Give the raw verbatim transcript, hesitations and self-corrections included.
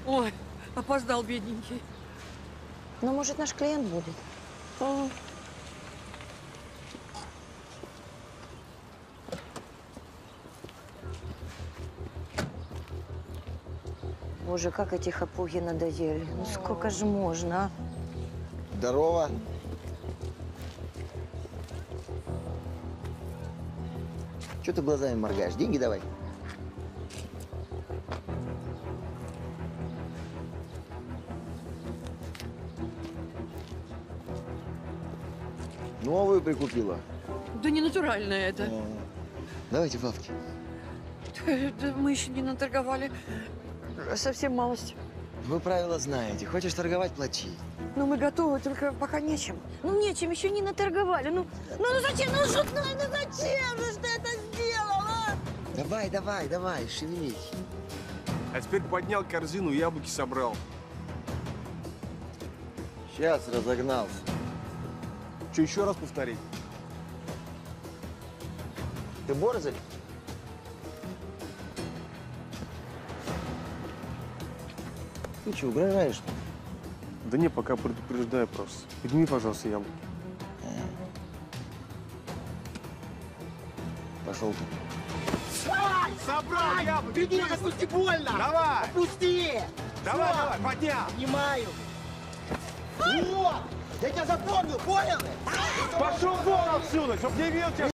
Ой, опоздал, бедненький. Ну, может, наш клиент будет? А. Боже, как эти хапуги надоели. Ну, сколько же можно, а? Здорово. Че ты глазами моргаешь? Деньги давай. Новую прикупила. Да не натуральное это. О, давайте бабки. Да мы еще не наторговали. Совсем малость. Вы правила знаете. Хочешь торговать – плати. Но мы готовы, только пока нечем. Ну, нечем, еще не наторговали. Ну, ну, ну зачем? Ну, шутной, ну зачем же ты это сделал, а? Давай, давай, давай, шевелись. А теперь поднял корзину, яблоки собрал. Сейчас разогнался. Что, еще раз повторить? Ты борзый? Ты что, угрожаешь? Да не, пока предупреждаю просто. Подними, пожалуйста, яблоки. Пошел ты. Собрал яблоки! Беги, отпусти, больно! Давай! Отпусти! Давай, Всё, давай, поднял! Снимаю! Вот! Я тебя запомнил, понял? Пошел вон отсюда, чтоб не видел тебя!